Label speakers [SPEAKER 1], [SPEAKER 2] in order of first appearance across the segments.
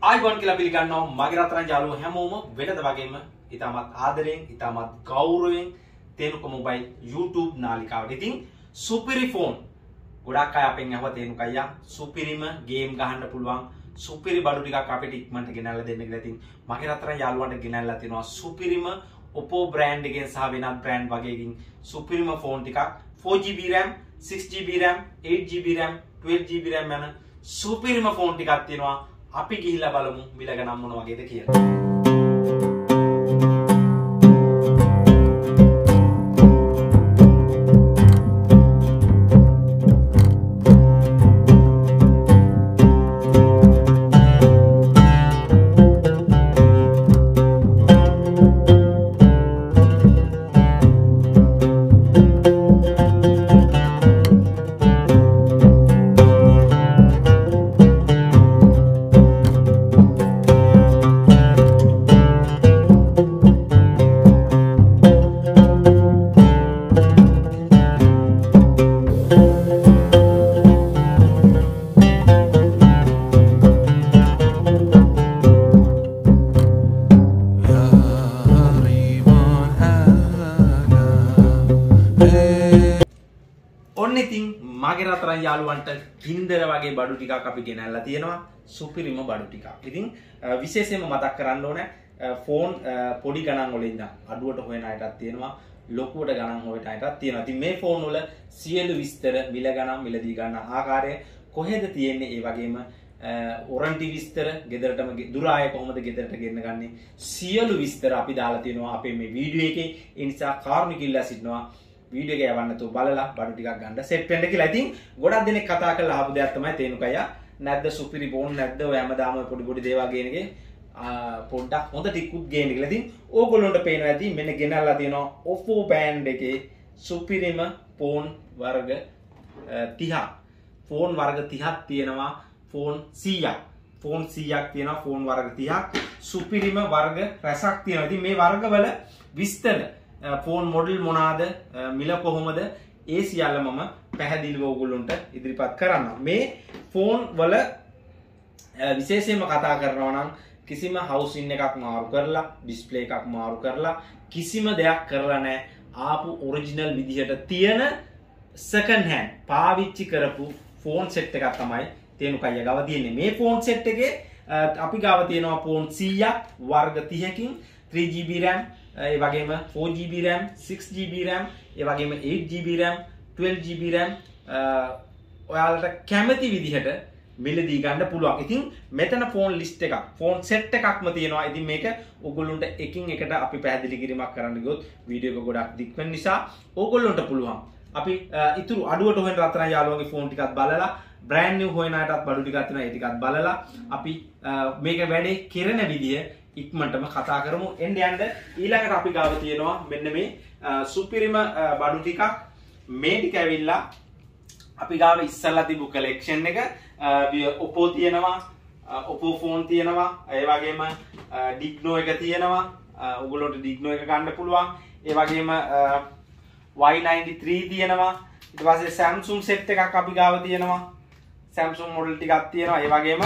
[SPEAKER 1] ආයිබෝන් කියලා පිළිගන්නවා මගේ රත්තරන් යාළුවෝ හැමෝම වෙනද වගේම ඉතාමත් ආදරයෙන් ඉතාමත් ගෞරවයෙන් තේනුක මොබයිල් YouTube නාලිකාවට. ඉතින් සුපිරි ෆෝන් ගොඩක් අය අපෙන් අහුවා තේනුක අයියා සුපිරිම ගේම් ගහන්න පුළුවන් සුපිරි බඩු ටිකක් අපිට ඉක්මනට ගෙනල්ලා දෙන්න කියලා. ඉතින් මගේ රත්තරන් යාළුවන්ට ගෙනල්ලා තිනවා සුපිරිම Oppo brand එකෙන් සහ වෙනත් brand වගේකින් සුපිරිම ෆෝන් ටිකක් 4GB RAM 6GB RAM 8GB RAM 12GB RAM යන සුපිරිම ෆෝන් ටිකක් තියෙනවා. අපි ගිහිල්ලා බලමු මිල ගණන් මොන වගේද කියලා. ඉතින් මගේ රත්තරන් යාළුවන්ට ගින්දර වගේ බඩු ටිකක් අපි ගෙනල්ලා තියෙනවා සුපිරිම බඩු ටිකක්. ඉතින් විශේෂයෙන්ම මතක් කරන්න ඕනේ ෆෝන් පොඩි ගණන් වල ඉඳන් අඩුවට හොයන අයටත් තියෙනවා ලොකුවට ගණන් හොයන අයටත් තියෙනවා. ඉතින් මේ ෆෝන් වල සියලු විස්තර මිල ගණන් මිලදී ගන්න ආකාරය කොහෙද තියෙන්නේ ඒ වගේම වොරන්ටි විස්තර ගෙදරටම දුර ආයේ කොහොමද ගෙදරට ගෙන්න ගන්නේ සියලු විස්තර අපි දාලා තියෙනවා අපේ මේ වීඩියෝ එකේ. ඒ නිසා කාරුණික ඉල්ලා සිටිනවා වීඩියෝ එක යවන්න තු බලලා බඩු ටිකක් ගන්න සෙට් වෙන්න කියලා. ඉතින් ගොඩක් දෙනෙක් කතා කරලා අහපු දෙයක් තමයි තේනුක අයියා නැද්ද සුපිරි ෆෝන් නැද්ද ඔය හැමදාම පොඩි පොඩි දේවල් ගේන එකේ පොඩ්ඩක් හොඳ ටිකුත් ගේන්න කියලා. ඉතින් ඕගොල්ලොන්ට පේනවා ඇති මෙන්න ගෙනල්ලා තියෙනවා Oppo brand එකේ සුපිරිම ෆෝන් වර්ග 30ක්. ෆෝන් වර්ග 30ක් තියෙනවා. ෆෝන් 100ක්. ෆෝන් 100ක් තියෙනවා. ෆෝන් වර්ග 30ක්. සුපිරිම වර්ග රැසක් තියෙනවා. ඉතින් මේ වර්ගවල විස්තර ෆෝන් මොඩල් මොනවාද මිල කොහොමද ඒ සියල්ල මම පැහැදිලිව ඕගොල්ලන්ට ඉදිරිපත් කරන්න. මේ ෆෝන් වල විශේෂයෙන්ම කතා කරනවා නම් කිසිම හවුසින් එකක් මාරු කරලා ඩිස්ප්ලේ එකක් මාරු කරලා කිසිම දෙයක් කරලා නැහැ. ආපු ඔරිජිනල් විදිහට තියෙන සෙකන්ඩ් හෑන්ඩ් පාවිච්චි කරපු ෆෝන් සෙට් එකක් තමයි තේනුක අයියා ගාව තියෙන්නේ. මේ ෆෝන් සෙට් එකේ අපි ගාව තියෙනවා ෆෝන් 100ක් වර්ග 30කින් 3GB RAM ඒ වගේම 4GB RAM 6GB RAM ඒ වගේම 8GB RAM 12GB RAM ඔයාලට කැමති විදිහට මිලදී ගන්න පුළුවන්. ඉතින් මෙතන ෆෝන් ලිස්ට් එකක් ෆෝන් සෙට් එකක්ම තියෙනවා. ඉතින් මේක ඕගොල්ලොන්ට එකින් එකට අපි පැහැදිලි කිරීමක් කරන්න ගියොත් වීඩියෝ එක ගොඩක් දික් වෙන නිසා ඕගොල්ලොන්ට පුළුවන් අපි ඉතුරු අඩුවට හොයන රත්තරන් යාළුවන්ගේ ෆෝන් ටිකක් බලලා බ්‍රෑන්ඩ් නිව් හොයන අයටත් බඩු ටිකක් තියෙනවා ඒ ටිකත් බලලා අපි මේක වැඩේ කෙරෙන විදිය ඉක්මනටම කතා කරමු. එන්න යන්න ඊළඟට අපි ගාව තියෙනවා මෙන්න මේ සුපිරිම බඩු ටිකක්. මේ ටික ඇවිල්ලා අපි ගාව ඉස්සල්ලා තිබු කලෙක්ෂන් එක Oppo තියෙනවා Oppo ෆෝන් තියෙනවා ඒ වගේම Digno එක තියෙනවා. ඔයගොල්ලන්ට Digno එක ගන්න පුළුවන්. ඒ වගේම Y93 තියෙනවා. ඊට පස්සේ Samsung set එකක් අපි ගාව තියෙනවා. Samsung මොඩල් ටිකක් තියෙනවා. ඒ වගේම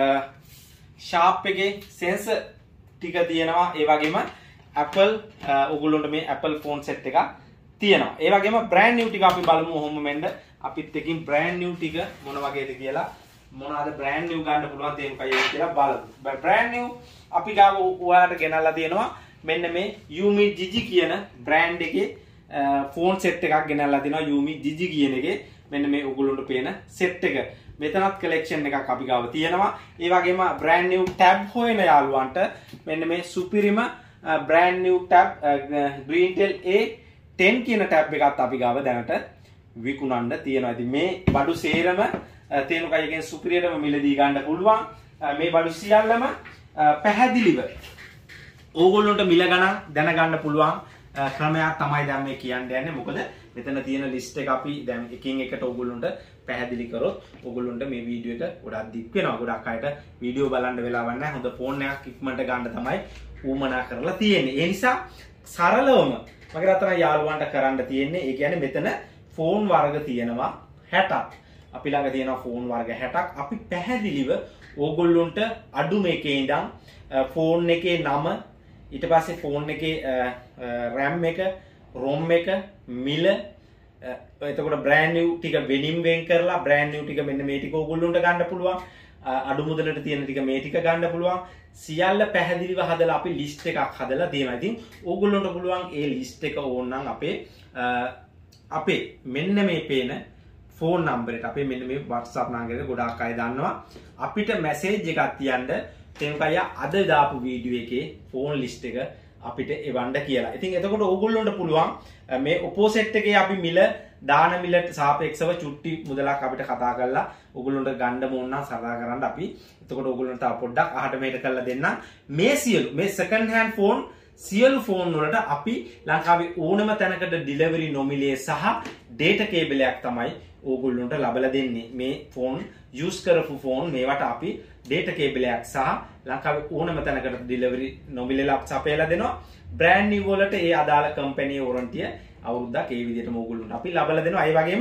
[SPEAKER 1] Sharp එකේ sensor ටික තියෙනවා. ඒ වගේම Apple ඔයගොල්ලන්ට මේ Apple phone set එකක් තියෙනවා. ඒ වගේම brand new ටික අපි බලමු ඔහොම මෙන්න අපිත් එකකින් brand new ටික මොන වගේද කියලා මොනවාද brand new ගන්න පුළුවන් තේරුම් ගන්න කියලා බලමු. brand new අපි ගාව ඔයාලට ගෙනල්ලා තියෙනවා මෙන්න මේ Umi Gigi කියන brand එකේ phone set එකක් ගෙනල්ලා තියෙනවා. Umi Gigi කියන එකේ මෙන්න මේ ඔයගොල්ලන්ට පේන set එක. මෙතනත් collection එකක් අපි ගාව තියෙනවා. ඒ වගේම brand new tab හොයන යාළුවන්ට මෙන්න මේ සුපිරිම brand new tab Greentel A10 කියන tab එකත් අපි ගාව දැනට විකුණන්න තියෙනවා. ඉතින් මේ බඩු සේරම තේනුක අයගෙන් සුපිරියටම මිලදී ගන්න පුළුවන්. මේ බඩු සියල්ලම පැහැදිලිව ඕගොල්ලොන්ට මිල ගණන් දැනගන්න පුළුවන් ක්‍රමයක් තමයි දැන් මේ කියන්න යන්නේ. මොකද මෙතන තියෙන ලිස්ට් එක අපි දැන් එකින් එකට ඕගොල්ලොන්ට පැහැදිලි කරොත් ඕගොල්ලොන්ට මේ වීඩියෝ එක ගොඩක් දික් වෙනවා. ගොඩක් අයට වීඩියෝ බලන්න වෙලාවක් නැහැ. හොඳ ෆෝන් එකක් ඉක්මනට ගන්න තමයි ඌමනා කරලා තියෙන්නේ. ඒ නිසා සරලවම මගේ රත්තරන් යාළුවන්ට කරන්න තියෙන්නේ ඒ කියන්නේ මෙතන ෆෝන් වර්ග තියෙනවා 60ක්. අපි ළඟ තියෙනවා ෆෝන් වර්ග 60ක්. අපි පැහැදිලිව ඕගොල්ලොන්ට අඩු මේකේ ඉඳන් ෆෝන් එකේ නම, ඊට පස්සේ ෆෝන් එකේ RAM එක, ROM එක, මිල, එතකොට brand new ටික වෙනින් වෙන් කරලා brand new ටික මෙන්න මේ ටික ඕගොල්ලොන්ට ගන්න පුළුවන්. අඩු මුදලට තියෙන ටික මේ ටික ගන්න පුළුවන්. සියල්ල පැහැදිලිව හදලා අපි ලිස්ට් එකක් හදලා දෙනවා. ඉතින් ඕගොල්ලොන්ට පුළුවන් ඒ ලිස්ට් එක ඕන නම් අපේ මෙන්න මේ පේන ෆෝන් නම්බරයට, අපේ මෙන්න මේ WhatsApp නංගරේට ගොඩාක් අය දන්නවා. අපිට මැසේජ් එකක් තියන්න තේමකය අද දාපු වීඩියෝ එකේ ෆෝන් ලිස්ට් එක අපිට එවන්න කියලා. ඉතින් එතකොට ඕගොල්ලොන්ට පුළුවන් මේ ඔපෝසිට් එකේ අපි මිල දාන මිලට සාපේක්ෂව චුට්ටි මුදලක් අපිට කතා කරලා ඕගොල්ලොන්ට ගන්න ඕන නම් සදා කරන්න අපි එතකොට ඕගොල්ලොන්ට තව පොඩ්ඩක් අහට මෙහෙට කරලා දෙන්නම්. මේ සියලු මේ සෙකන්ඩ් හෑන්ඩ් ෆෝන් සියලු ෆෝන් වලට අපි ලංකාවේ ඕනම තැනකට ඩිලිවරි නොමිලේ සහ ඩේටා කේබල් එකක් තමයි ඕගොල්ලොන්ට ලබලා දෙන්නේ. මේ ෆෝන් යූස් කරපු ෆෝන් මේවට අපි ඩේටා කේබල් එකක් සහ ලංකාවේ ඕනම තැනකට ඩිලිවරි නොමිලේ අපසපේලා දෙනවා. බ්‍රෑන්ඩ් නිව් වලට ඒ අදාළ කම්පැනි වොරන්ටිය අවුරුද්දක් ඒ විදිහටම ඕගොල්ලොන්ට අපි ලබලා දෙනවා. ඒ වගේම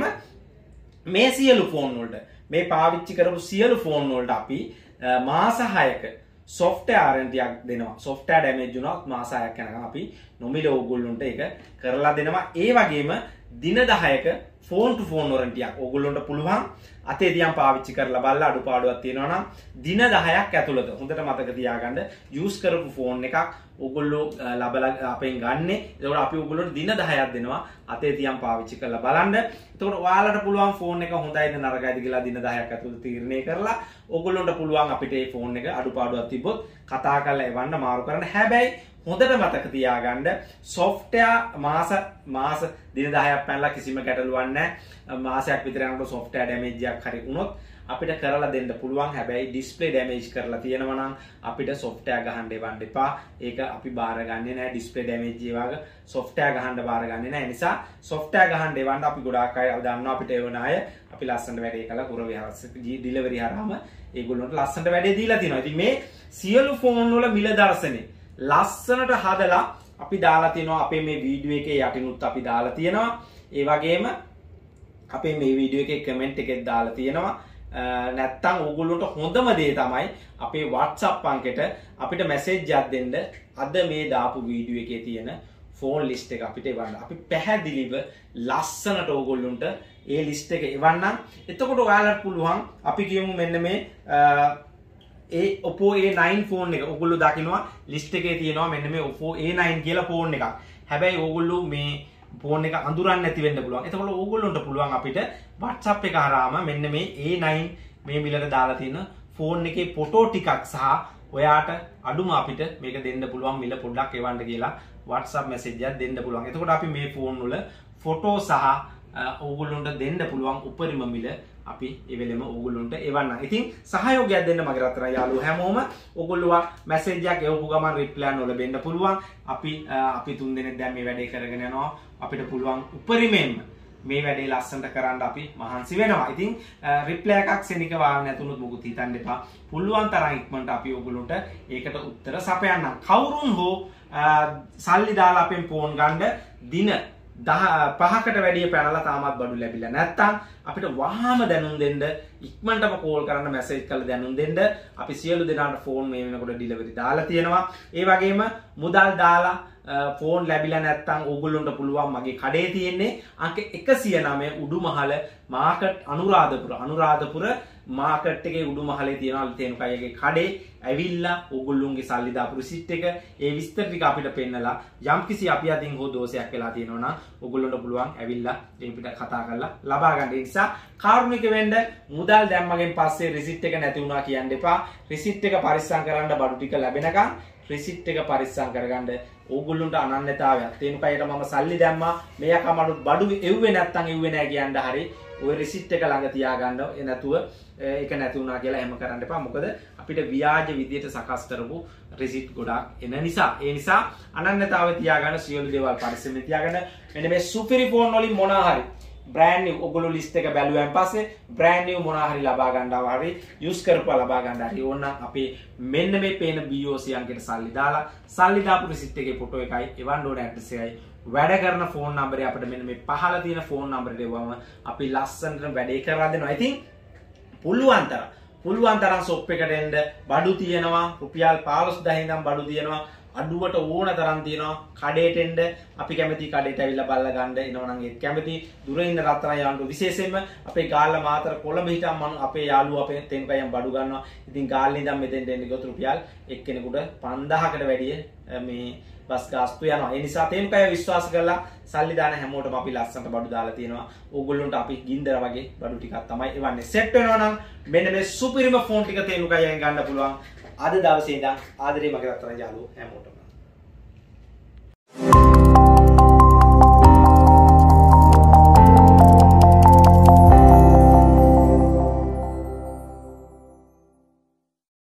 [SPEAKER 1] මේ සියලු ෆෝන් වලට මේ පාවිච්චි කරපු සියලු ෆෝන් වලට අපි මාස 6ක software warranty එකක් දෙනවා. software damage වුණොත් මාස 6ක් යනකම් අපි නොමිලේ ඕගොල්ලොන්ට ඒක කරලා දෙනවා. ඒ වගේම දින 10ක phone to phone warranty එකක් ඕගොල්ලොන්ට පුළුවන් අතේ තියන් පාවිච්චි කරලා බලලා අඩුපාඩුවක් තියෙනවා නම් දින 10ක් ඇතුළත හොඳට මතක තියාගන්න යූස් කරපු ෆෝන් එකක් ඕගොල්ලෝ ලබලා අපෙන් ගන්න. ඒකෝට අපි ඕගොල්ලොන්ට දින 10ක් දෙනවා අතේ තියන් පාවිච්චි කරලා බලන්න. එතකොට ඔයාලට පුළුවන් ෆෝන් එක හොඳයිද නරකයිද කියලා දින 10ක් ඇතුළත තීරණය කරලා ඕගොල්ලොන්ට පුළුවන් අපිට මේ ෆෝන් එක අඩුපාඩුවක් තිබ්බොත් කතා කරලා එවන්න මාරු කරන්න. හැබැයි හොඳට මතක තියාගන්න software මාස දින 10ක් පැනලා කිසිම ගැටලුවක් නැහැ. මාසයක් විතර යනකොට software damage එකක් හරි වුණොත් අපිට කරලා දෙන්න පුළුවන්. හැබැයි display damage කරලා තියෙනවා නම් අපිට software ගහන්න එවන්න එපා. ඒක අපි බාරගන්නේ නැහැ. display damage ඒ වගේ software ගහන්න බාරගන්නේ නැහැ. ඒ නිසා software ගහන්න එවන්න අපි ගොඩාක් අය දන්නවා අපිට එවන අය අපි ලස්සනට වැඩේ කළා කුර විහාරස් delivery හරහාම ඒගොල්ලොන්ට ලස්සනට වැඩේ දීලා තිනවා. ඉතින් මේ සියලු ෆෝන් වල මිල දර්ශනේ ලස්සනට හදලා අපි දාලා තියෙනවා. අපේ මේ වීඩියෝ එකේ යටිනුත් අපි දාලා තියෙනවා. ඒ වගේම අපේ මේ වීඩියෝ එකේ කමෙන්ට් එකෙත් දාලා තියෙනවා. නැත්තම් ඕගොල්ලොන්ට හොඳම දේ තමයි අපේ WhatsApp අංකෙට අපිට මැසේජ් එකක් දෙන්න. අද මේ දාපු වීඩියෝ එකේ තියෙන ෆෝන් ලිස්ට් එක අපිට එවන්න. අපි පැහැදිලිව ලස්සනට ඕගොල්ලොන්ට ඒ ලිස්ට් එක එවන්නම්. එතකොට ඔයාලට පුළුවන් අපි කියමු මෙන්න මේ ඒ Oppo A9 ෆෝන් එක ඔයගොල්ලෝ දකිනවා ලිස්ට් එකේ තියෙනවා මෙන්න මේ Oppo A9 කියලා ෆෝන් එකක්. හැබැයි ඕගොල්ලෝ මේ ෆෝන් එක අඳුරන්නේ නැති වෙන්න පුළුවන්. එතකොට ඕගොල්ලොන්ට පුළුවන් අපිට WhatsApp එක හරහාම මෙන්න මේ A9 මේ මිලට දාලා තියෙන ෆෝන් එකේ ෆොටෝ ටිකක් සහ ඔයාට අඩුම අපිට මේක දෙන්න පුළුවන් මිල පොඩ්ඩක් එවන්න කියලා WhatsApp මැසේජ් එකක් දෙන්න පුළුවන්. එතකොට අපි මේ ෆෝන් වල ෆොටෝ සහ ඕගොල්ලොන්ට දෙන්න පුළුවන් උපරිම මිල අපි ඒ වෙලෙම ඕගොල්ලොන්ට එවන්න. ඉතින් සහයෝගයක් දෙන්න මගේ රත්තරන් යාළුවෝ හැමෝම ඕගොල්ලෝ මැසේජ් එකක් එවපු ගමන් රිප්ලයි නොලබෙන්න පුළුවන්. අපි තුන් දෙනෙක් දැන් මේ වැඩේ කරගෙන යනවා. අපිට පුළුවන් උපරිමයෙන්ම මේ වැඩේ ලස්සනට කරන්න අපි මහන්සි වෙනවා. ඉතින් රිප්ලයි එකක් සෙනික වාව නැතුනොත් මොකුත් හිතන්න එපා. පුළුවන් තරම් ඉක්මනට අපි ඕගොල්ලොන්ට ඒකට උත්තර සපයන්නම්. කවුරුන් හෝ සල්ලි දාලා අපෙන් ෆෝන් ගන්න දින 5කට වැඩිය පැනලා තාමත් බඩු ලැබිලා නැත්තම් අපිට වහාම දැනුම් දෙන්න, ඉක්මනටම කෝල් කරන්න, මැසේජ් කරලා දැනුම් දෙන්න. අපි සියලු දෙනාට ෆෝන් මේ වෙනකොට ඩිලිවරි දාලා තියෙනවා. ඒ වගේම මුදල් දාලා ෆෝන් ලැබිලා නැත්තම් ඕගොල්ලොන්ට පුළුවන් මගේ කඩේ තියෙන්නේ අංක 109 උඩුමහල මාකට් අනුරාධපුර මාකට් එකේ උඩුමහලේ තියෙනවා තේනුකයගේ කඩේ. ඇවිල්ලා ඕගොල්ලොන්ගේ සල්ලි දාපු රිසිට් එක ඒ විස්තර ටික අපිට පෙන්නලා යම්කිසි අපි අතින් හෝ දෝෂයක් වෙලා තියෙනවා නම් ඕගොල්ලොන්ට පුළුවන් ඇවිල්ලා මේ පිට කතා කරලා ලබා ගන්න. ඒ නිසා කාරුණික වෙන්න මුදල් දැම්මගෙන් පස්සේ රිසිට් එක නැති වුණා කියන්න එපා. රිසිට් එක පරිස්සම් කරන්න බඩු ටික ලැබෙනකන් රිසිට් එක පරිස්සම් කරගන්න. ඕගොල්ලොන්ට අනන්‍යතාවයක් තේනුකයට මම සල්ලි දැම්මා මේ අකමඩු බඩු එව්වේ නැත්තම් එව්වේ නැහැ කියන්න හරි ඔය රිසිට් එක ළඟ තියාගන්න. ඒ නැතුව ඒක නැති වුණා කියලා එහෙම කරන්න එපා. මොකද අපිට ව්‍යාජ විදියට සකස් කරපු රිසිට් ගොඩක් එන නිසා. ඒ නිසා අනන්‍යතාවය තියාගන්න, සියලු දේවල් පරිස්සමෙන් තියාගන්න. මෙන්න මේ සුපිරි ෆෝන් වලින් මොනවා හරි brand new ඔගොල්ලෝ ලිස්ට් එක බැලුවාන් පස්සේ brand new මොනවා හරි ලබා ගන්නවා හරි යූස් කරපුවා ලබා ගන්න හරි ඕනනම් අපේ මෙන්න මේ පේන BOC අංකයට සල්ලි දාලා සල්ලි දාපු රිසිට් එකේ ෆොටෝ එකයි එවන්න ඕන ඇඩ්‍රස් එකයි වැඩ කරන ෆෝන් නම්බරේ අපිට මෙන්න මේ පහළ තියෙන ෆෝන් නම්බරේට එවම අපි ලස්සනට වැඩේ කරලා දෙනවා. ඉතින් පුළුවන් තරම් ෂොප් එකට එන්න බඩු තියෙනවා. රුපියල් 15000 ඉඳන් බඩු තියෙනවා. අඩුවට ඕන තරම් තියෙනවා. කඩේට එන්න අපි කැමති කඩේට ඇවිල්ලා බලලා ගන්න එනවා නම් ඒත් කැමති දුරින් ඉන්න රත්තරන් යාළුවෝ විශේෂයෙන්ම අපේ ගාල්ල මාතර කොළඹ හිටන් මම අපේ යාළුවෝ අපේ තෙන්කයන් බඩු ගන්නවා. ඉතින් ගාල්ලේ ඉඳන් මෙතෙන්ට එන්න ගියොත් රුපියල් එක්කෙනෙකුට 5000කට වැඩිය මේ බස් ගාස්තු යනවා. ඒ නිසා තෙන්කය විශ්වාස කරලා සල්ලි දාන හැමෝටම අපි ලස්සනට බඩු දාලා තියෙනවා. ඕගොල්ලොන්ට අපි ගින්දර වගේ බඩු ටිකක් තමයි එවන්නේ. සෙට් වෙනවා නම් මෙන්න මේ සුපිරිම ෆෝන් ටික තෙන්කයෙන් ගන්න පුළුවන්. අද දවසේ ඉඳන් ආදරේ මගේ රත්තරන් යාළුවෝ හැමෝටම